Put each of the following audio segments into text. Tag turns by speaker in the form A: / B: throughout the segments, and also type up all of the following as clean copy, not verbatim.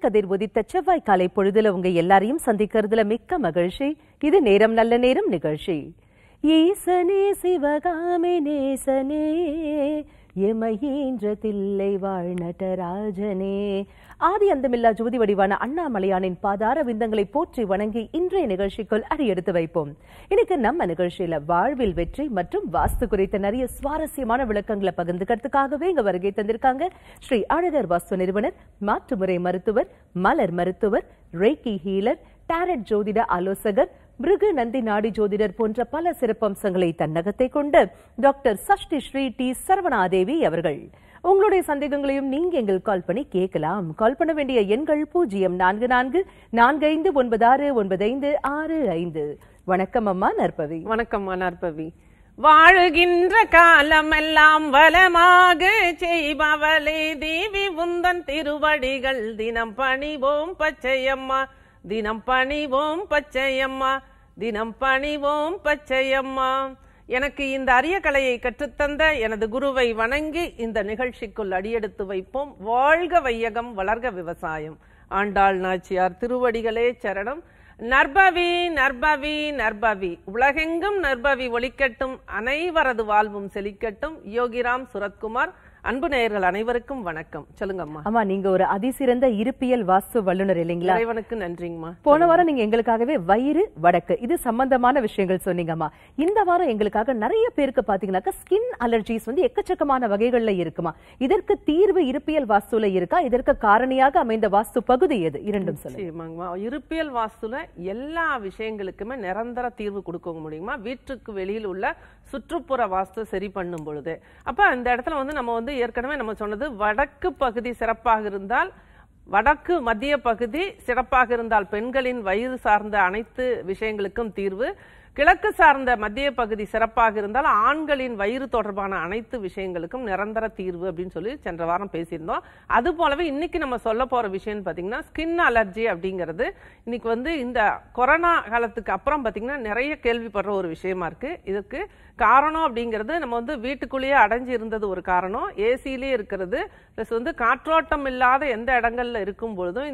A: கதிர் உதித்த செவ்வாய் காலை பொழுதுல உங்க எல்லாரையும் சந்திக்கிறதுல மிக்க மகிழ்ச்சி. இது நேரம் நல்ல நேரம் நிகழ்ச்சி. ஈசனே சிவகாமி நேசனே எமயேன்ற தில்லை வாழ் நடராஜனே. ஆதி அந்தமில்லா ஜோதி வடிவான அண்ணாமலையானின் பாதார விந்தங்களை போற்றி வணங்கி இன்றைய நிகழ்ச்சிக்குள் அடியெடுத்து வைப்போம். இன்னைக்கு நம்ம நிகழ்ச்சியில வாழ்வில் வெற்றி மற்றும் வாஸ்து குறித்த நிறைய சுவாரஸ்யமான விளக்கங்களை பகிர்ந்துக்கிறதுக்காகவே இங்க வருகை தந்திருக்காங்க ஸ்ரீ அழகர் வாஸ்து நிறுவனர், மாற்றுமுறை மருத்துவர், மலர் மருத்துவர், ரேக்கி ஹீலர், டாரட் ஜோதிட ஆலோசகர், மிருகு நந்தி நாடி ஜோதிடர் போன்ற பல சிறப்பம்சங்களை தன்னகத்தை கொண்டு டாக்டர்.சஷ ஸ்ரீ T.சரவணாதேவி அவர்கள். உங்களுடைய சந்தேகங்களையும் நீங்க எங்களுக்கு கால் பண்ணி கேட்கலாம். கால் பண்ண வேண்டிய எண்கள் 0444459695. வணக்கம் அம்மா நற்பவி.
B: வணக்கம் நற்பவி. வாழுகின்ற காலமெல்லாம் வளமாக செய்பவளே தேவி உந்தன் திருவடிகள் தினம் பணிவோம் பச்சையம்மா, தினம் பணிவோம் பச்சையம்மா, தினம் பணிவோம் பச்சையம்மா. எனக்கு இந்த அரிய கலையை கற்றுத்தந்த எனது குருவை வணங்கி இந்த நிகழ்ச்சிக்குள் அடியெடுத்து வைப்போம். வாழ்க வையகம், வளர்க விவசாயம். ஆண்டாள் நாச்சியார் திருவடிகளே சரணம். நற்பவி நற்பவி நற்பவி, உலகெங்கும் நற்பவி ஒலிக்கட்டும், அனைவரது வாழ்வும் செழிக்கட்டும். யோகிராம் சுரத்குமார். அன்பு நேயர்கள் அனைவருக்கும் வணக்கம். சொல்லுங்க அம்மா.
A: அம்மா, நீங்க ஒரு அதிசிறந்த இருப்பியல் வாஸ்து வல்லுநர் இல்லைங்களா?
B: இறைவனுக்கு நன்றிங்கம்மா.
A: போன வாரம் நீங்க எங்களுக்காகவே வயிறு வடக்கு இது சம்பந்தமான விஷயங்கள் சொன்னீங்கம்மா. இந்த வாரம் எங்களுக்காக நிறைய பேருக்கு பாத்தீங்கன்னாக்கா ஸ்கின் அலர்ஜிஸ் எக்கச்சக்கமான வகைகள்ல இருக்குமா. இதற்கு தீர்வு இருப்பியல் வாஸ்துல இருக்கா? இதற்கு காரணியாக அமைந்த வாஸ்து பகுதி எது? இரண்டும் சொல்லுங்க.
B: இருப்பியல் வாஸ்துல எல்லா விஷயங்களுக்குமே நிரந்தர தீர்வு கொடுக்க முடியுமா? வீட்டுக்கு வெளியில் உள்ள சுற்றுப்புற வாஸ்து சரி பண்ணும் பொழுது அப்ப இந்த இடத்துல நம்ம ஏற்கனவே நம்ம சொன்னது வடக்கு பகுதி சிறப்பாக இருந்தால், வடக்கு மத்திய பகுதி சிறப்பாக இருந்தால் பெண்களின் வயிறு சார்ந்த அனைத்து விஷயங்களுக்கும் தீர்வு, கிழக்கு சார்ந்த மத்திய பகுதி சிறப்பாக இருந்தால் ஆண்களின் வயிறு தொடர்பான அனைத்து விஷயங்களுக்கும் நிரந்தர தீர்வு அப்படின்னு சொல்லி சென்ற வாரம் பேசியிருந்தோம். அது போலவே இன்னைக்கு நம்ம சொல்ல போற விஷயம் பாத்தீங்கன்னா ஸ்கின் அலர்ஜி அப்படிங்கிறது. இன்னைக்கு இந்த கொரோனா காலத்துக்கு அப்புறம் பாத்தீங்கன்னா நிறைய கேள்விப்படுற ஒரு விஷயமா இருக்கு. இதுக்கு காரணம் அப்படிங்கிறது நம்ம வீட்டுக்குள்ளேயே அடைஞ்சு இருந்தது ஒரு காரணம், ஏசிலேயே இருக்கிறது, பிளஸ் காற்றோட்டம் இல்லாத எந்த இடங்கள்ல இருக்கும் பொழுதும்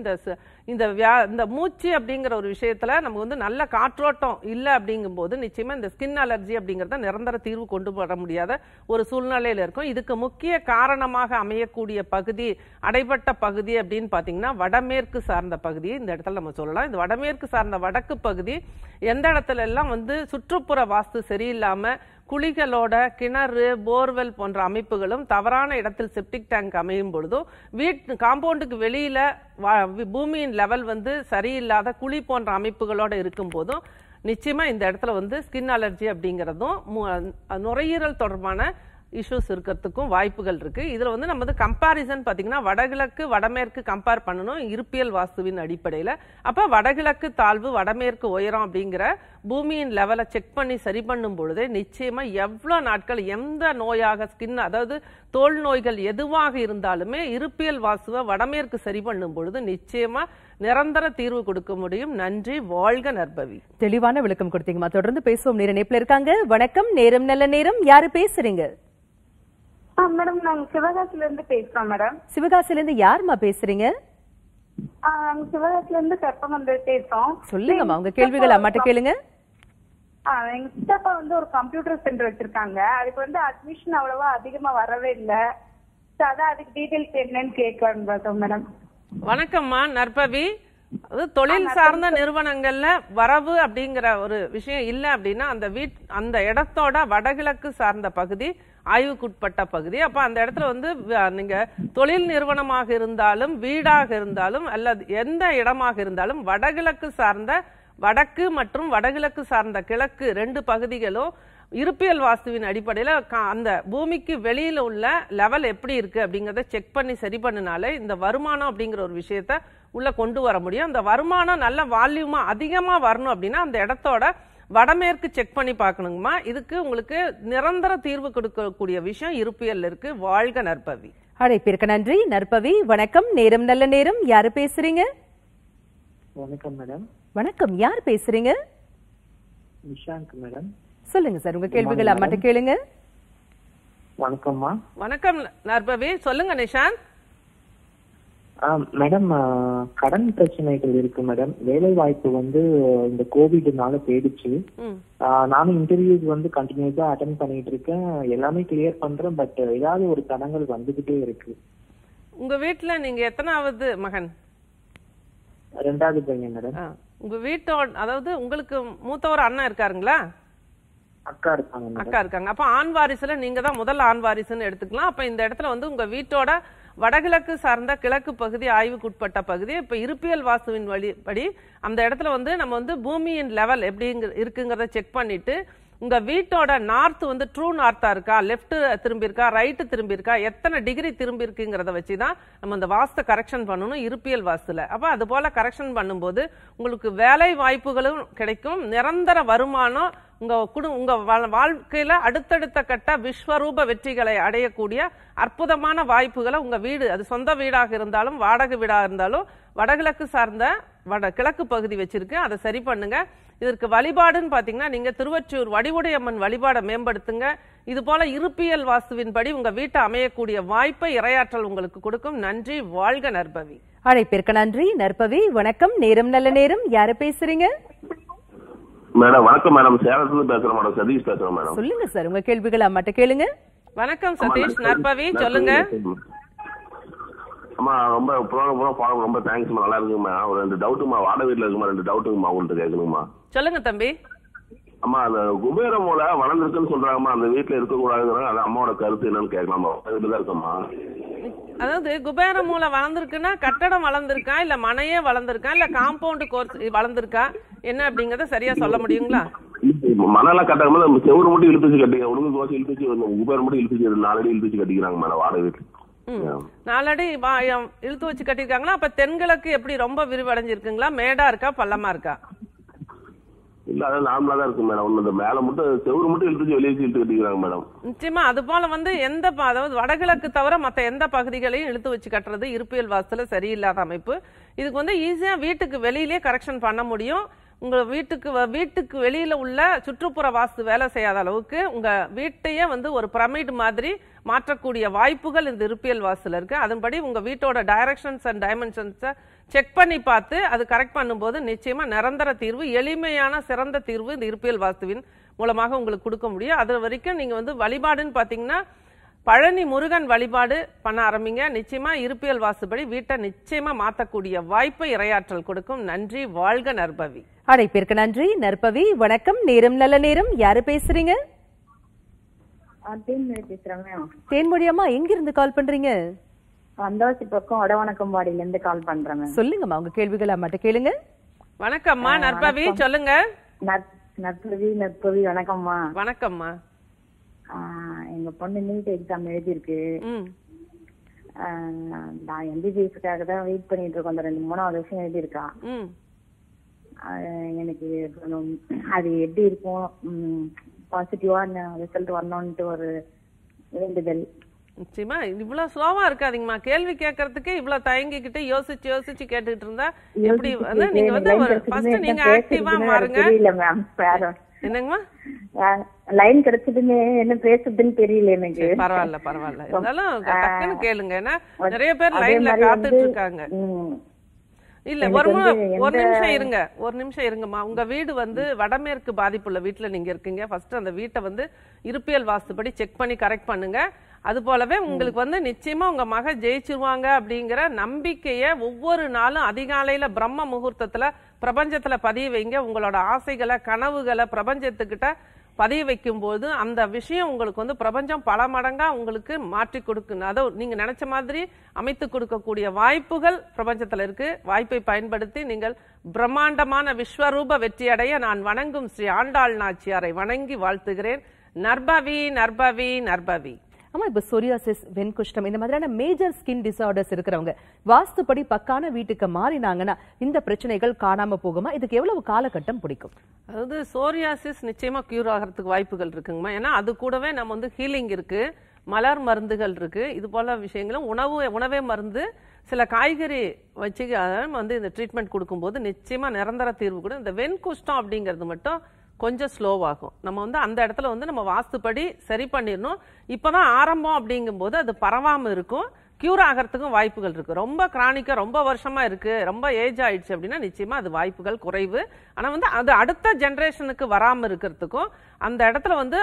B: இந்த மூச்சு அப்படிங்கிற ஒரு விஷயத்துல நமக்கு நல்ல காற்றோட்டம் இல்லை அப்படிங்கும் போது நிச்சயமா இந்த ஸ்கின் அலர்ஜி அப்படிங்கறத நிரந்தர தீர்வு கொண்டு வர முடியாத ஒரு சூழ்நிலையில இருக்கும். இதுக்கு முக்கிய காரணமாக அமையக்கூடிய பகுதி, அடைபட்ட பகுதி அப்படின்னு பாத்தீங்கன்னா வடமேற்கு சார்ந்த பகுதியை இந்த இடத்துல நம்ம சொல்லலாம். இந்த வடமேற்கு சார்ந்த வடக்கு பகுதி எந்த இடத்துல எல்லாம் சுற்றுப்புற வாஸ்து சரியில்லாம குழிகளோட கிணறு, போர்வெல் போன்ற அமைப்புகளும் தவறான இடத்தில் செப்டிக் டேங்க் அமையும் பொழுதும், வீட்டு காம்பவுண்டுக்கு வெளியில பூமியின் லெவல் சரியில்லாத குழி போன்ற அமைப்புகளோட இருக்கும் போதும் நிச்சயமா இந்த இடத்துல ஸ்கின் அலர்ஜி அப்படிங்கிறதும் நுரையீரல் தொடர்பான இஷ்யூஸ் இருக்கிறதுக்கும் வாய்ப்புகள் இருக்கு. இதுல நம்ம கம்பாரிசன் பாத்தீங்கன்னா வடகிழக்கு வடமேற்கு கம்பேர் பண்ணணும் இருப்பியல் வாஸ்துவின் அடிப்படையில. அப்ப வடகிழக்கு தாழ்வு வடமேற்கு உயரம் அப்படிங்கிற பூமியின் லெவலை செக் பண்ணி சரி பண்ணும் பொழுதே நிச்சயமா எவ்வளவு நாட்கள் எந்த நோயாக ஸ்கின் அதாவது தோல் நோய்கள் எதுவாக இருந்தாலுமே இருப்பியல் வாஸ்துவை வடமேற்கு சரி பண்ணும் பொழுது நிச்சயமா நிரந்தர தீர்வு கொடுக்க முடியும். நன்றி. வாழ்க நற்பவி.
A: தெளிவான விளக்கம் கொடுத்தீங்கம்மா. தொடர்ந்து பேசுவோம். நேர இணைப்புல இருக்காங்க. வணக்கம். நேரம் நல்ல நேரம். யாரு பேசுறீங்க?
C: மேடம், நாங்க சிவகாசில இருந்து பேசுறோம். மேடம்,
A: சிவகாசில இருந்து யாருமா பேசுறீங்க?
C: சிவகாசில இருந்து கற்பகம் பேசுறோம்.
A: சொல்லுங்கம்மா, உங்க கேள்விகள் அம்மாட்ட கேளுங்க.
C: எங்க சித்தப்பா ஒரு கம்ப்யூட்டர் சென்டர் வச்சிருக்காங்க. அதுக்கு அட்மிஷன் அவ்வளவா அதிகமா வரவே இல்ல. அதான் அதுக்கு டீடைல்ஸ் என்னன்னு கேட்கலான்னு பார்த்தோம். மேடம்
B: வணக்கம்மா நற்பவி. தொழில் சார்ந்த நிறுவனங்கள்ல வரவு அப்படிங்கிற ஒரு விஷயம் இல்ல அப்படின்னா அந்த இடத்தோட வடகிழக்கு சார்ந்த பகுதி ஆய்வுக்குட்பட்ட பகுதி. அப்ப அந்த இடத்துல நீங்க தொழில் நிறுவனமாக இருந்தாலும் வீடாக இருந்தாலும் அல்லது எந்த இடமாக இருந்தாலும் வடகிழக்கு சார்ந்த வடக்கு மற்றும் வடகிழக்கு சார்ந்த கிழக்கு ரெண்டு பகுதிகளும் இருப்பியல் வாஸ்துவின் அடிப்படையில அந்த பூமிக்கு வெளியில உள்ள லெவல் எப்படி இருக்கு அப்படிங்கறத செக் பண்ணி சரி பண்ணினாலே இந்த வருமானம் அப்படிங்கிற ஒரு விஷயத்த உள்ள கொண்டு வர முடியும். அந்த வருமானம் நல்ல வால்யூமா அதிகமா வரணும் அப்படின்னா அந்த இடத்தோட வடமேற்கு செக் பண்ணி பார்க்கணுங்கம்மா. இதுக்கு உங்களுக்கு நிரந்தர தீர்வு கொடுக்கக்கூடிய விஷயம் இருப்பியல் இருக்கு. வாழ்க நற்பவி.
A: அழைப்பிற்கு நன்றி நற்பவி. வணக்கம். நேரம் நல்ல நேரம். யாரு பேசுறீங்க?
D: வணக்கம் மேடம்.
A: வணக்கம். யார் பேசுறீங்க?
D: நிஷாந்த் மேடம்.
A: சொல்லுங்க சார், உங்க கேள்விகள் அம்மாட்ட கேளுங்க.
D: வணக்கம்மா.
B: வணக்கம் நற்பவி. சொல்லுங்க நிஷாந்த்.
D: மேடம், கடன் பிரச்சனைகள் இருக்கு மேடம். வேலை வாய்ப்பு இந்த கோவிட்னால போயிடுச்சு. நானும் இன்டர்வியூஸ் கண்டினியூஸா அட்டென்ட் பண்ணிட்டு இருக்கேன். எல்லாமே கிளியர் பண்றேன். பட் ஏதாவது ஒரு தடங்கள் வந்துகிட்டே இருக்கு.
B: உங்க வீட்டுல நீங்க எத்தனாவது மகன்?
D: 2வது பையன் மேடம்.
B: உங்க வீட்டோட, அதாவது உங்களுக்கு மூத்தவர் அண்ணன் இருக்காருங்களா?
D: அக்கா இருக்காங்க.
B: அக்கா இருக்காங்க. அப்ப ஆண் வாரிசுல நீங்க தான் முதல் ஆண் வாரிசுன்னு எடுத்துக்கலாம். அப்ப இந்த இடத்துல உங்க வீட்டோட வடகிழக்கு சார்ந்த கிழக்கு பகுதி ஆய்வுக்குட்பட்ட பகுதி. இப்ப இருப்பியல் வாஸ்துவின் வழிபடி அந்த இடத்துல நம்ம பூமியின் லெவல் எப்படி இருக்குங்கிறத செக் பண்ணிட்டு உங்க வீட்டோட நார்த் ட்ரூ நார்த்தா இருக்கா, லெப்ட் திரும்பி இருக்கா, ரைட்டு திரும்பி இருக்கா, எத்தனை டிகிரி திரும்பி இருக்குங்கிறத வச்சுதான் நம்ம அந்த வாஸ்து கரெக்ஷன் பண்ணணும் இருப்பியல் வாஸ்துல. அப்ப அது போல கரெக்ஷன் பண்ணும்போது உங்களுக்கு வேலை வாய்ப்புகளும் கிடைக்கும், நிரந்தர வருமானம், உங்க வாழ்க்கையில அடுத்தடுத்த கட்ட விஸ்வரூப வெற்றிகளை அடையக்கூடிய அற்புதமான வாய்ப்புகளை உங்க வீடு, அது சொந்த வீடாக இருந்தாலும் வாடகை வீடாக இருந்தாலும் வடகிழக்கு சார்ந்த கிழக்கு பகுதி வச்சிருக்கு. அதை சரி பண்ணுங்க. இதற்கு வழிபாடுன்னு பாத்தீங்கன்னா நீங்க திருவொற்றியூர் வடிவுடையம்மன் வழிபாடை மேம்படுத்துங்க. இது போல இருப்பியல் வாஸ்துவின்படி உங்க வீட்டை அமையக்கூடிய வாய்ப்பை இறையாற்றல் உங்களுக்கு கொடுக்கும். நன்றி. வாழ்க நற்பவி.
A: அழைப்பிற்கு நன்றி. நற்பவி வணக்கம். நேரம் நல்ல நேரம். யாரு பேசுறீங்க?
E: மேடம் வணக்கம். மேடம் சேலத்துல பேசுறேன். மேடம் சதீஷ் பேசுறேன். மேடம்
A: சொல்லுங்க சார், உங்க கேள்விகள் அம்மாட்ட கேளுங்க.
B: வணக்கம் சதீஷ். நற்பவி சொல்லுங்க.
E: அம்மா ரொம்ப ப்ரோக்ராம் ரொம்ப தேங்க்ஸ்மா, நல்லா இருக்குங்கம்மா. ஒரு 2 டவுட்டுமா, வாடகை வீட்டுல இருக்குமா, 2 டவுட்டுங்கம்மா உங்கள்கிட்ட கேட்கணுமா?
B: சொல்லுங்க தம்பி.
E: அம்மா அந்த குபேர மூலை வளர்ந்துருக்குன்னு சொல்றாங்கம்மா, அந்த வீட்டுல இருக்கக்கூடாதுங்கிறாங்க. அது அம்மாவோட கருத்து என்னன்னு கேட்கலாமா? வீட்டுல இருக்கம்மா.
B: அதாவது குபேர மூலை வளர்ந்துருக்குன்னா கட்டடம் வளர்ந்துருக்கா, இல்ல மனையே வளர்ந்துருக்கா, இல்ல காம்பவுண்ட் கோர்ஸ் வளர்ந்துருக்கா, என்ன அப்படிங்கறத சரியா சொல்ல முடியுங்களா?
E: மணலாம் கட்டாம செவ்வறு மட்டும் இழுத்துச்சு கட்டிக்க, உடுங்கு தோசை இழுத்துச்சு, குபேர மட்டும் இழுத்துச்சு, 4 அடி இழுத்துச்சு கட்டிக்கிறாங்க மேடம் வாடகை வீட்டுல.
B: 4 அடி இழுத்து வச்சு கட்டிருக்காங்களா? அப்ப தென்கிழக்கு எப்படி ரொம்ப விரிவடைஞ்சிருக்குங்களா? மேடா இருக்கா, பள்ளமா இருக்கா?
E: இல்ல அதான் நார்மலா தான் இருக்கு மேடம். இந்த மேல மட்டும் செவ்வறு மட்டும் இழுத்துச்சு வெளியே இழுத்து கட்டிக்கிறாங்க மேடம்.
B: நிச்சயமா அது போல எந்த, அதாவது வடகிழக்கு தவிர மத்த எந்த பகுதிகளையும் இழுத்து வச்சு கட்டுறது இருப்பியல் வாஸ்துல சரியில்லாத அமைப்பு. இதுக்கு ஈஸியா வீட்டுக்கு வெளியிலேயே கரெக்ஷன் பண்ண முடியும். உங்க வீட்டுக்கு வெளியில உள்ள சுற்றுப்புற வாஸ்து வேலை செய்யாத அளவுக்கு உங்க வீட்டையே ஒரு பிரமிட் மாதிரி மாற்றக்கூடிய வாய்ப்புகள் இந்த இருப்பியல் வாஸ்துல இருக்கு. அதன்படி உங்க வீட்டோட டைரக்ஷன்ஸ் அண்ட் டைமென்ஷன்ஸை செக் பண்ணி பார்த்து அது கரெக்ட் பண்ணும்போது நிச்சயமா நிரந்தர தீர்வு, எளிமையான சிறந்த தீர்வு இந்த இருப்பியல் வாஸ்துவின் மூலமாக உங்களுக்கு கொடுக்க முடியும். அது வரைக்கும் நீங்க வழிபாடுன்னு பாத்தீங்கன்னா பழனி முருகன் வழிபாடு பண்ண ஆரம்பிங்க. நிச்சயமா இருப்பியல் வாஸ்துபடி வீட்டை நிச்சயமா மாத்தக்கூடிய வாய்ப்பை இறையாற்றல் கொடுக்கும். நன்றி. வாழ்க நற்பவி.
A: அழைப்பிற்கு நன்றி. நற்பவி வணக்கம். நேரம் நல்ல நேரம். யாரு பேசுறீங்க? தேன்மொழி அம்மா, எங்கிருந்து கால் பண்றீங்க?
F: அந்தாசி பக்கம் வடவணக்கம்பாடியில இருந்து கால் பண்றேன்.
A: சொல்லுங்கம்மா, உங்க கேள்விகள் அம்மாட்ட கேளுங்க.
B: வணக்கம்மா. நற்பவி சொல்லுங்க.
F: நற்பவி வணக்கம்மா.
B: வணக்கம்மா.
F: எங்க பொண்ணு நீட் எக்ஸாம் எழுதிருக்கு. நான் எம்பிபிஎஸ்க்காக தான் வெயிட் பண்ணிட்டு இருக்கோம். அந்த 2-3 வருஷம் எழுதியிருக்கா. எனக்கு அது எப்படி இருக்கும், பாசிட்டிவா ரிசல்ட் வரணும்ட்டு ஒரு வேண்டுதல்.
B: நிச்சயமா இவ்வளவு ஸ்லோவா இருக்காதீங்கம்மா. கேள்வி கேட்கறதுக்கு இவ்வளவு தயங்கிக்கிட்டு யோசிச்சு கேட்டுட்டு இருந்தா எப்படி? நீங்க நீங்க ஆக்டிவா மாறுங்க. என்னங்கம்மா
F: லைன் கிடைச்சதுமே என்ன பேசுறதுன்னு தெரியல எனக்கு.
B: பரவாயில்ல இருந்தாலும் டக்குன்னு கேளுங்க. ஏன்னா நிறைய பேர் லைன்ல காத்துட்டு இருக்காங்க. இல்ல ஒரு நிமிஷம் இருங்கம்மா. உங்க வீடு வடமேற்கு பாதிப்புள்ள வீட்டுல நீங்க இருக்கீங்க. ஃபர்ஸ்ட் அந்த வீட்டை இருப்பியல் வாஸ்துபடி செக் பண்ணி கரெக்ட் பண்ணுங்க. அது போலவே உங்களுக்கு நிச்சயமா உங்க மக ஜெயிச்சிருவாங்க அப்படிங்கிற நம்பிக்கைய ஒவ்வொரு நாளும் அதிகாலையில பிரம்ம முகூர்த்தத்துல பிரபஞ்சத்துல பதிய வைங்க. உங்களோட ஆசைகளை கனவுகளை பிரபஞ்சத்துக்கிட்ட பதிய வைக்கும் போது அந்த விஷயம் உங்களுக்கு பிரபஞ்சம் பல மடங்கா உங்களுக்கு மாற்றி கொடுக்கணும். அதை நீங்க நினைச்ச மாதிரி அமைத்து கொடுக்கக்கூடிய வாய்ப்புகள் பிரபஞ்சத்துல இருக்கு. வாய்ப்பை பயன்படுத்தி நீங்கள் பிரம்மாண்டமான விஸ்வரூப வெற்றியடைய நான் வணங்கும் ஸ்ரீ ஆண்டாள் நாச்சியாரை வணங்கி வாழ்த்துகிறேன். நற்பவி நற்பவி நற்பவி.
A: ஆமா, இப்ப சொரியாசிஸ், வெண்குஷ்டம் இந்த மாதிரியான மேஜர் ஸ்கின் டிசார்டர்ஸ் இருக்கிறவங்க வாஸ்துப்படி பக்கான வீட்டுக்கு மாறினாங்கன்னா இந்த பிரச்சனைகள் காணாம போகுமா? இதுக்கு எவ்வளவு காலகட்டம் பிடிக்கும்?
B: அதாவது சோரியாசிஸ் நிச்சயமா கியூர் ஆகிறதுக்கு வாய்ப்புகள் இருக்குங்கம்மா. ஏன்னா அது கூடவே நம்ம ஹீலிங் இருக்கு, மலர் மருந்துகள் இருக்கு, இது போல விஷயங்களும் உணவே மருந்து, சில காய்கறி வச்சு இந்த ட்ரீட்மெண்ட் கொடுக்கும்போது நிச்சயமா நிரந்தர தீர்வு கூட. இந்த வெண்குஷ்டம் அப்படிங்கிறது மட்டும் கொஞ்சம் ஸ்லோவாகும். நம்ம அந்த இடத்துல நம்ம வாஸ்துப்படி சரி பண்ணிடணும். இப்பதான் ஆரம்பம் அப்படிங்கும் போது அது பரவாம இருக்கும். கியூர் ஆகிறதுக்கும் வாய்ப்புகள் இருக்கு. ரொம்ப கிரானிக்கா ரொம்ப வருஷமா இருக்கு, ரொம்ப ஏஜ் ஆயிடுச்சு அப்படின்னா நிச்சயமா அது வாய்ப்புகள் குறைவு. ஆனா வந்து அது அடுத்த ஜெனரேஷனுக்கு வராம இருக்கிறதுக்கும், அந்த இடத்துல வந்து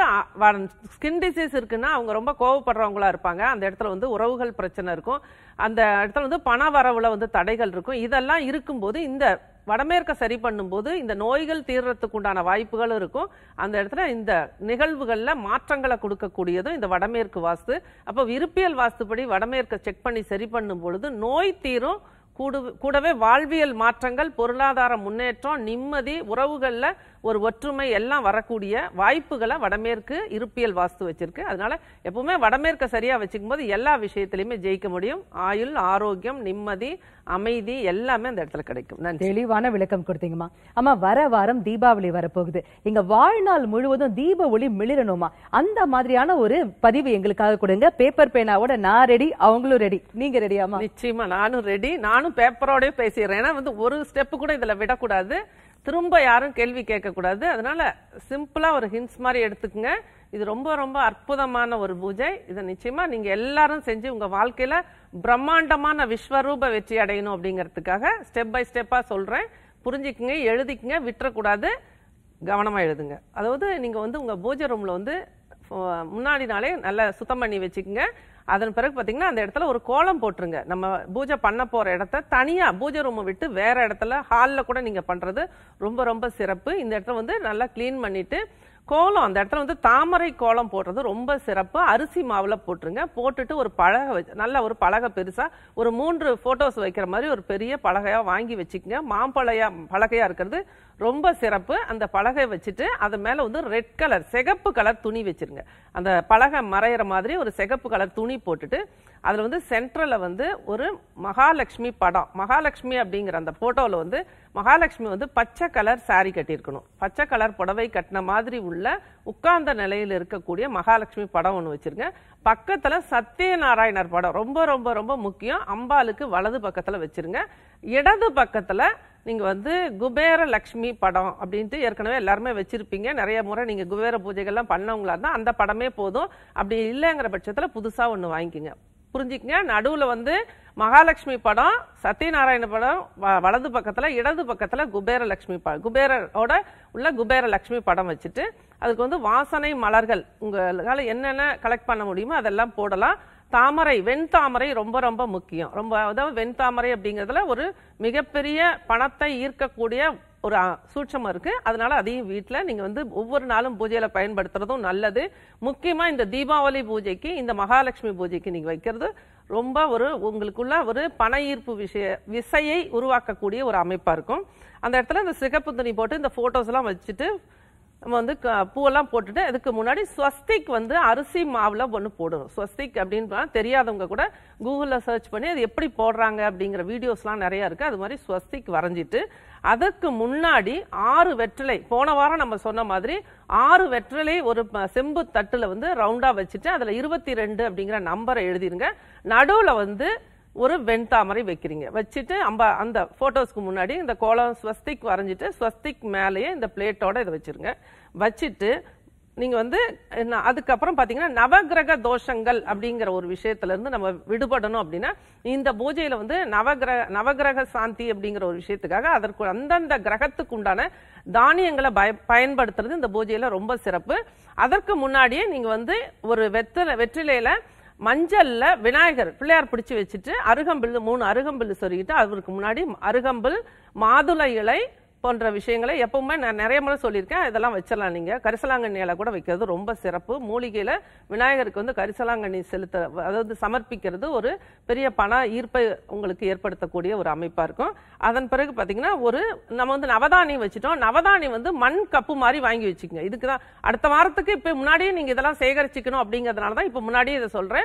B: ஸ்கின் டிசீஸ் இருக்குன்னா அவங்க ரொம்ப கோவப்படுறவங்களா இருப்பாங்க, அந்த இடத்துல வந்து உறவுகள் பிரச்சனை இருக்கும், அந்த இடத்துல வந்து பண வரவுல வந்து தடைகள் இருக்கும். இதெல்லாம் இருக்கும்போது இந்த வடமேற்க சரி பண்ணும்போது இந்த நோய்கள் தீர்றதுக்கு உண்டான வாய்ப்புகளும் இருக்கும். அந்த இடத்துல இந்த நிகழ்வுகள்ல மாற்றங்களை கொடுக்கக்கூடியதும் இந்த வடமேற்கு வாஸ்து. அப்போ இருப்பியல் வாஸ்துப்படி வடமேற்க செக் பண்ணி சரி பண்ணும் பொழுது நோய் தீரும், கூடவே வாழ்வியல் மாற்றங்கள், பொருளாதார முன்னேற்றம், நிம்மதி, உறவுகள்ல ஒரு ஒற்றுமை எல்லாம் வரக்கூடிய வாய்ப்புகளை வடமேற்கு இருப்பியல் வாஸ்து வச்சிருக்கு. அதனால எப்பவுமே வடமேற்க சரியா வச்சுக்கும் போது எல்லா விஷயத்திலையுமே ஜெயிக்க முடியும். ஆயுள், ஆரோக்கியம், நிம்மதி, அமைதி எல்லாமே அந்த இடத்துல கிடைக்கும். நன்றி.
A: தெளிவான விளக்கம் கொடுத்தீங்கம்மா. அம்மா, வர வாரம் தீபாவளி வரப்போகுது. எங்க வாழ்நாள் முழுவதும் தீப ஒளி மிளிரணுமா, அந்த மாதிரியான ஒரு பதிவு எங்களுக்காக கொடுங்க. பேப்பர் பேனாவோட நான் ரெடி, அவங்களும் ரெடி. நீங்க ரெடியாமா?
B: நிச்சயமா நானும் ரெடி. நானும் பேப்பரோடய பேசிடுறேன். ஏன்னா வந்து ஒரு ஸ்டெப் கூட இதுல விடக்கூடாது, திரும்ப யாரும் கேள்வி கேட்க கூடாது. அதனால சிம்பிளா ஒரு ஹிண்ட்ஸ் மாதிரி எடுத்துக்கங்க. இது ரொம்ப ரொம்ப அற்புதமான ஒரு பூஜை. இதை நிச்சயமா நீங்க எல்லாரும் செஞ்சு உங்க வாழ்க்கையில பிரம்மாண்டமான விஸ்வரூப வெற்றி அடையணும் அப்படிங்கிறதுக்காக ஸ்டெப் பை ஸ்டெப்பா சொல்றேன். புரிஞ்சுக்குங்க, எழுதிக்குங்க, விட்டுறக்கூடாது, கவனமா எழுதுங்க. அதாவது நீங்க வந்து உங்க பூஜை ரூம்ல வந்து முன்னாடி நாளே நல்லா சுத்தம் பண்ணி வச்சுக்கோங்க. அதன் பிறகு பாத்தீங்கன்னா அந்த இடத்துல ஒரு கோலம் போட்டுருங்க. நம்ம பூஜை பண்ண போற இடத்த தனியா பூஜை ரூம் விட்டு வேற இடத்துல ஹால்ல கூட நீங்க பண்றது ரொம்ப ரொம்ப சிறப்பு. இந்த இடத்துல வந்து நல்லா கிளீன் பண்ணிட்டு கோலம் அந்த இடத்துல வந்து தாமரை கோலம் போடுறது ரொம்ப சிறப்பு. அரிசி மாவுல போட்டுருங்க. போட்டுட்டு ஒரு பலகை நல்ல ஒரு பலகை பெருசா ஒரு 3 போட்டோஸ் வைக்கிற மாதிரி ஒரு பெரிய பலகையா வாங்கி வச்சுக்கோங்க. பலகையா இருக்கிறது ரொம்ப சிறப்பு. அந்த பலகை வச்சுட்டு அது மேல வந்து ரெட் கலர் சிகப்பு கலர் துணி வச்சிருங்க. அந்த பலகை மறையிற மாதிரி ஒரு சிகப்பு கலர் துணி போட்டுட்டு அதுல வந்து சென்ட்ரல்ல வந்து ஒரு மகாலட்சுமி படம், மகாலட்சுமி அப்படிங்கிற அந்த போட்டோல வந்து மகாலட்சுமி வந்து பச்சை கலர் சாரி கட்டியிருக்கணும். பச்சை கலர் புடவை கட்டின மாதிரி உள்ள உட்கார்ந்த நிலையில் இருக்கக்கூடிய மகாலட்சுமி படம் ஒண்ணு வச்சிருங்க. பக்கத்துல சத்யநாராயணர் படம் ரொம்ப ரொம்ப ரொம்ப முக்கியம். அம்பாளுக்கு வலது பக்கத்துல வச்சிருங்க. இடது பக்கத்துல நீங்க வந்து குபேர லட்சுமி படம் அப்படின்ட்டு ஏற்கனவே எல்லாருமே வச்சிருப்பீங்க. நிறைய முறை நீங்க குபேர பூஜைகள்லாம் பண்ணவங்களா இருந்தா அந்த படமே போதும். அப்படி இல்லைங்கிற பட்சத்துல புதுசா ஒண்ணு வாங்கிக்கோங்க. புரிஞ்சுக்கங்க. நடுவுல வந்து மகாலட்சுமி படம், சத்யநாராயண படம் வலது பக்கத்துல, இடது பக்கத்துல குபேர லட்சுமி குபேரோட உள்ள குபேர லட்சுமி படம் வச்சுட்டு அதுக்கு வந்து வாசனை மலர்கள் உங்களால என்னென்ன கலெக்ட் பண்ண முடியுமோ அதெல்லாம் போடலாம். தாமரை, வெண்தாமரை ரொம்ப ரொம்ப முக்கியம். ரொம்ப அதாவது வெண்தாமரை அப்படிங்கிறதுல ஒரு மிகப்பெரிய பணத்தை ஈர்க்கக்கூடிய ஒரு சூட்சம் இருக்கு. அதனால அதையும் வீட்டுல நீங்க வந்து ஒவ்வொரு நாளும் பூஜையில பயன்படுத்துறதும் நல்லது. முக்கியமா இந்த தீபாவளி பூஜைக்கு, இந்த மகாலட்சுமி பூஜைக்கு நீங்க வைக்கிறது ரொம்ப ஒரு உங்களுக்குள்ள ஒரு பண ஈர்ப்பு விசையை உருவாக்கக்கூடிய ஒரு அமைப்பா இருக்கும். அந்த இடத்துல இந்த சிகப்பு துணி போட்டு இந்த போட்டோஸ் எல்லாம் வச்சுட்டு நம்ம வந்து பூவெல்லாம் போட்டுட்டு அதுக்கு முன்னாடி ஸ்வஸ்திக் வந்து அரிசி மாவுல ஒன்று போடணும். ஸ்வஸ்திக் அப்படின்னு தெரியாதவங்க கூட கூகுள்ல சர்ச் பண்ணி அது எப்படி போடுறாங்க அப்படிங்கிற வீடியோஸ்லாம் நிறைய இருக்கு. அது மாதிரி ஸ்வஸ்திக் வரைஞ்சிட்டு அதற்கு முன்னாடி 6 வெற்றிலை, போன வாரம் நம்ம சொன்ன மாதிரி 6 வெற்றிலை ஒரு செம்பு தட்டுல வந்து ரவுண்டா வச்சுட்டு அதுல 22 அப்படிங்கிற நம்பரை எழுதிருங்க. நடுவுல வந்து ஒரு வெண்தாமரை வைக்கிறீங்க. வச்சுட்டு அந்த போட்டோஸ்க்கு முன்னாடி இந்த கோலம் ஸ்வஸ்திக் வரைஞ்சிட்டு ஸ்வஸ்திக் மேலேயே இந்த பிளேட்டோட இதை வச்சிருங்க. வச்சுட்டு நீங்க வந்து அதுக்கப்புறம் பாத்தீங்கன்னா நவகிரக தோஷங்கள் அப்படிங்கிற ஒரு விஷயத்துல இருந்து நம்ம விடுபடணும் அப்படின்னா இந்த பூஜையில வந்து நவகிரக சாந்தி அப்படிங்கிற ஒரு விஷயத்துக்காக அதற்கு அந்தந்த கிரகத்துக்கு உண்டான தானியங்களை பயன்படுத்துறது இந்த பூஜையில ரொம்ப சிறப்பு. அதற்கு முன்னாடியே நீங்க வந்து ஒரு வெற்றிலையில மஞ்சள்ல விநாயகர் பிள்ளையார் பிடிச்சு வச்சுட்டு அருகம்பில் 3 அருகம்பில் சொருகிட்டு அவருக்கு முன்னாடி அருகம்பில், மாதுளை இலை போன்ற விஷயங்களை எப்பவுமே நான் நிறைய முறை சொல்லியிருக்கேன். இதெல்லாம் வச்சிடலாம். நீங்க கரிசலாங்கண்ணி இலை கூட வைக்கிறது ரொம்ப சிறப்பு. மூலிகையில விநாயகருக்கு வந்து கரிசலாங்கண்ணி அதாவது சமர்ப்பிக்கிறது ஒரு பெரிய பண ஈர்ப்பை உங்களுக்கு ஏற்படுத்தக்கூடிய ஒரு அமைப்பா இருக்கும். அதன் பிறகு பாத்தீங்கன்னா நம்ம வந்து நவதானியம் வச்சுட்டோம். நவதானியம் வந்து மண் கப்பு மாதிரி வாங்கி வச்சுக்கோங்க. இதுக்குதான் அடுத்த வாரத்துக்கு இப்ப முன்னாடியே நீங்க இதெல்லாம் சேகரிச்சுக்கணும் அப்படிங்கறதுனாலதான் இப்ப முன்னாடியே இதை சொல்றேன்.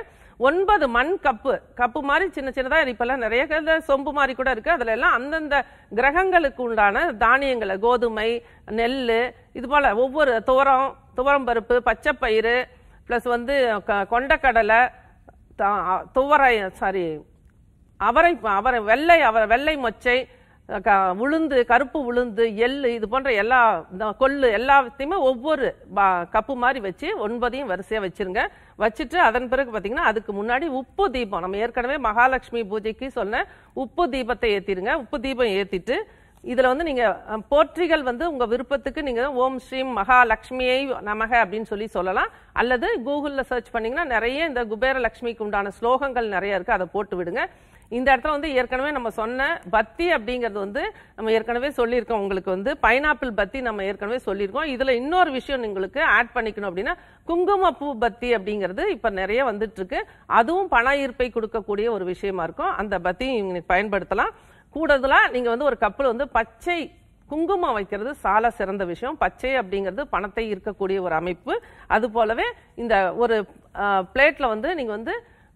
B: 9 மண் கப்பு மாதிரி சின்ன சின்னதா இப்பெல்லாம் நிறைய சொம்பு மாதிரி கூட இருக்கு. அதுல எல்லாம் அந்தந்த கிரகங்களுக்கு உண்டான தானியங்களை, கோதுமை, நெல்லு, இது போல ஒவ்வொரு துவரம் பருப்பு, பச்சைப்பயிறு, பிளஸ் வந்து கொண்டக்கடலை, வெள்ளை மொச்சை, உளுந்து, கருப்பு உளுந்து, எள்ளு, இது போன்ற எல்லா கொள்ளு எல்லாத்தையுமே ஒவ்வொரு கப்பு மாதிரி வச்சு 9 வரிசையா வச்சிருங்க. வச்சுட்டு அதன் பிறகு பாத்தீங்கன்னா அதுக்கு முன்னாடி உப்பு தீபம், நம்ம ஏற்கனவே மகாலட்சுமி பூஜைக்கு சொன்ன உப்பு தீபத்தை ஏத்திருங்க. உப்பு தீபம் ஏத்திட்டு இதுல வந்து நீங்க போற்றிகள் வந்து உங்க விருப்பத்துக்கு நீங்க ஓம் ஸ்ரீம் மகாலட்சுமியை நமக அப்படின்னு சொல்லலாம். அல்லது கூகுள்ல சர்ச் பண்ணீங்கன்னா நிறைய இந்த குபேர லட்சுமிக்கு உண்டான ஸ்லோகங்கள் நிறைய இருக்கு, அதை போட்டு விடுங்க. இந்த இடத்துல வந்து ஏற்கனவே நம்ம சொன்ன பத்தி அப்படிங்கிறது வந்து நம்ம ஏற்கனவே சொல்லியிருக்கோம். உங்களுக்கு வந்து பைனாப்பிள் பத்தி நம்ம ஏற்கனவே சொல்லியிருக்கோம். இதுல இன்னொரு விஷயம் உங்களுக்கு ஆட் பண்ணிக்கணும் அப்படின்னா குங்குமப்பூ பத்தி அப்படிங்கிறது இப்ப நிறைய வந்துட்டு இருக்கு. அதுவும் பண ஈர்ப்பை கொடுக்கக்கூடிய ஒரு விஷயமா இருக்கும். அந்த பத்தியும் பயன்படுத்தலாம். கூடுதலா நீங்க வந்து ஒரு கப்பில் வந்து பச்சை குங்குமம் வைக்கிறது சால சிறந்த விஷயம். பச்சை அப்படிங்கிறது பணத்தை ஈர்க்கக்கூடிய ஒரு அமைப்பு. அது போலவே இந்த ஒரு பிளேட்ல வந்து நீங்க வந்து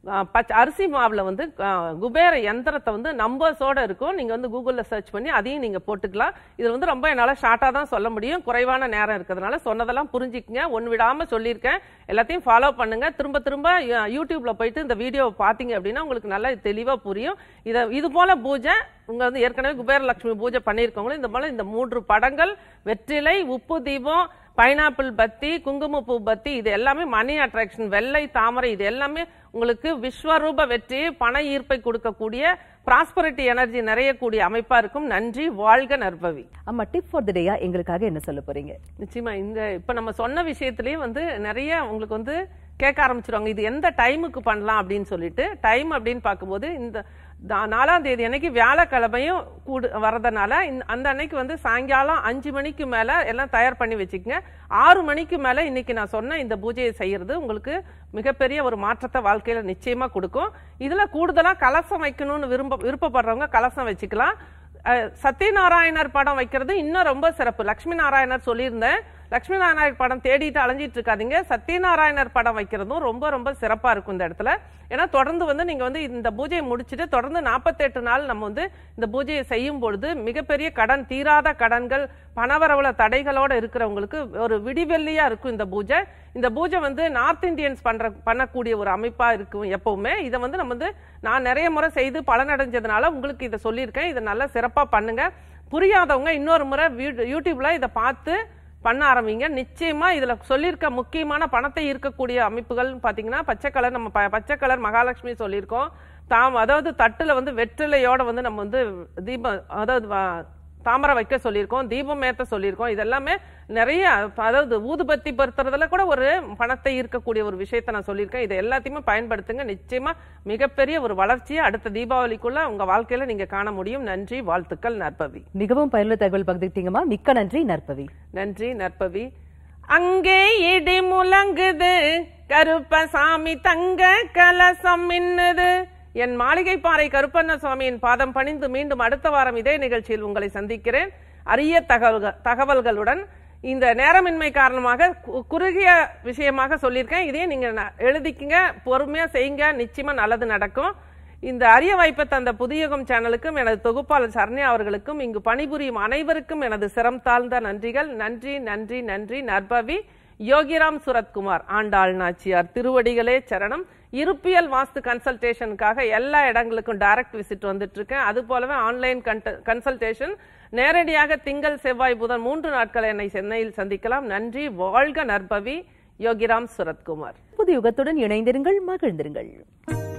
B: அரிசி மாவுல வந்து குபேர யந்திரத்தை வந்து நம்பர்ஸோட இருக்கும். நீங்க வந்து கூகுள்ல சர்ச் பண்ணி அதையும் நீங்க போட்டுக்கலாம். இது வந்து ரொம்ப என்னால ஷார்ட்டா தான் சொல்ல முடியும், குறைவான நேரம் இருக்கிறதுனால. சொன்னதெல்லாம் புரிஞ்சுக்குங்க, ஒன்னு விடாம சொல்லியிருக்கேன். எல்லாத்தையும் ஃபாலோ பண்ணுங்க. திரும்ப திரும்ப யூடியூப்ல போயிட்டு இந்த வீடியோவை பாத்தீங்க அப்படின்னா உங்களுக்கு நல்லா தெளிவா புரியும். இது போல பூஜை உங்க வந்து ஏற்கனவே குபேர லட்சுமி பூஜை பண்ணியிருக்கவங்களும் இந்த போல இந்த 3 படங்கள், வெற்றிலை, உப்பு தீபம், பைனாப்பிள் பத்தி, குங்குமப்பூ பத்தி, இது எல்லாமே மணி அட்ராக்ஷன், வெள்ளை தாமரை, இது எல்லாமே உங்களுக்கு விஸ்வரூப வெற்றி, பண ஈர்ப்பை கொடுக்கக்கூடிய ப்ராஸ்பரிட்டி எனர்ஜி நிறையக்கூடிய அமைப்பா இருக்கும். நன்றி, வாழ்க நற்பவி.
A: அம்மா டிப் ஃபார் தி டேயா எங்களுக்காக என்ன சொல்ல போறீங்க?
B: நிச்சயமா இப்ப நம்ம சொன்ன விஷயத்திலேயே வந்து நிறைய உங்களுக்கு வந்து கேட்க ஆரம்பிச்சிருவாங்க, இது எந்த டைமுக்கு பண்ணலாம் அப்படின்னு சொல்லிட்டு. டைம் அப்படின்னு பார்க்கும்போது இந்த 4ஆம் தேதி அன்னைக்கு வியாழக்கிழமையும் வரதுனால அந்த அன்னைக்கு வந்து சாயங்காலம் 5 மணிக்கு மேல எல்லாம் தயார் பண்ணி வச்சுக்கங்க. 6 மணிக்கு மேல இன்னைக்கு நான் சொன்ன இந்த பூஜையை செய்யறது உங்களுக்கு மிகப்பெரிய ஒரு மாற்றத்தை வாழ்க்கையில நிச்சயமா கொடுக்கும். இதுல கூடுதலா கலசம் வைக்கணும்னு விருப்பப்படுறவங்க கலசம் வச்சுக்கலாம். சத்யநாராயணர் படம் வைக்கிறது இன்னும் ரொம்ப சிறப்பு. லட்சுமி நாராயணர் சொல்லியிருந்தேன், லட்சுமி நாராயணர் படம் தேடிட்டு அலைஞ்சிட்டு இருக்காதீங்க. சத்யநாராயணர் படம் வைக்கிறதும் ரொம்ப ரொம்ப சிறப்பா இருக்கும் இந்த இடத்துல. ஏன்னா தொடர்ந்து வந்து நீங்க வந்து இந்த பூஜையை முடிச்சுட்டு தொடர்ந்து 48 நாள் நம்ம வந்து இந்த பூஜையை செய்யும் பொழுது மிகப்பெரிய கடன், தீராத கடன்கள், பணவரவுல தடைகளோட இருக்கிறவங்களுக்கு ஒரு விடிவெள்ளியா இருக்கும் இந்த பூஜை. இந்த பூஜை வந்து நார்த் இந்தியன்ஸ் பண்ணக்கூடிய ஒரு அமைப்பா இருக்கும் எப்பவுமே. இதை வந்து நம்ம வந்து நான் நிறைய முறை செய்து பலனடைஞ்சதுனால உங்களுக்கு இதை சொல்லியிருக்கேன். இதை நல்லா சிறப்பா பண்ணுங்க. புரியாதவங்க இன்னொரு முறை யூடியூப்ல இதை பார்த்து பண்ண ஆரம்பிங்க. நிச்சயமா இதுல சொல்லியிருக்க முக்கியமான பணத்தை ஈர்க்கக்கூடிய அமைப்புகள் பாத்தீங்கன்னா பச்சை கலர், நம்ம பச்சை கலர் மகாலட்சுமி சொல்லியிருக்கோம். அதாவது தட்டுல வந்து வெற்றிலையோட வந்து நம்ம வந்து தீபம், அதாவது தாமரை வைக்க சொல்லியிருக்கோம், தீபம் ஏத்த சொல்லியிருக்கோம். இதெல்லாமே நிறைய, அதாவது ஊதுபத்தி பொறுத்துறதுல கூட ஒரு பணத்தை ஈர்க்கக்கூடிய ஒரு விஷயத்தை நான் சொல்லியிருக்கேன். இதை எல்லாத்தையுமே பயன்படுத்துங்க. நிச்சயமா மிகப்பெரிய ஒரு வளர்ச்சியை அடுத்த தீபாவளிக்குள்ள உங்க வாழ்க்கையில நீங்க காண முடியும். நன்றி, வாழ்த்துக்கள், நற்பவி.
A: மிகவும் பயனுள்ள தகவல் பகிர்ந்துட்டீங்கம்மா, மிக்க நன்றி நற்பவி.
B: நன்றி நற்பவி. அங்கே இடி முழங்குது, கருப்பசாமி தங்க கலசம் மின்னுது. என் மாளிகை பாறை கருப்பண்ண சுவாமியின் பாதம் பணிந்து மீண்டும் அடுத்த வாரம் இதே நிகழ்ச்சியில் உங்களை சந்திக்கிறேன் அரிய தகவல்களுடன். இந்த நேரமின்மை காரணமாக குறுகிய விஷயமாக சொல்லியிருக்கேன். இதே நீங்க எழுதிக்கங்க, பொறுமையா செய்யுங்க, நிச்சயமா நல்லது நடக்கும். இந்த அரிய வாய்ப்பை தந்த புதுயுகம் சேனலுக்கும் எனது தொகுப்பாளர் சரண்யா அவர்களுக்கும் இங்கு பணிபுரியும் அனைவருக்கும் எனது சிரம் தாழ்ந்த நன்றிகள். நன்றி நன்றி நன்றி. நற்பவி. யோகிராம் சுரத்குமார், ஆண்டாள் நாச்சியார் திருவடிகளே சரணம். இருப்பியல் வாஸ்து கன்சல்டேஷனுக்காக எல்லா இடங்களுக்கும் டைரக்ட் விசிட் வந்துட்டு இருக்கேன். அது போலவே ஆன்லைன் கன்சல்டேஷன் நேரடியாக திங்கள், செவ்வாய், புதன் 3 நாட்கள் என்னை சென்னையில் சந்திக்கலாம். நன்றி, வாழ்க நற்பவி. யோகிராம் சுரத்குமார்.
A: புது யுகத்துடன் இணைந்திருங்கள், மகிழ்ந்திருங்கள்.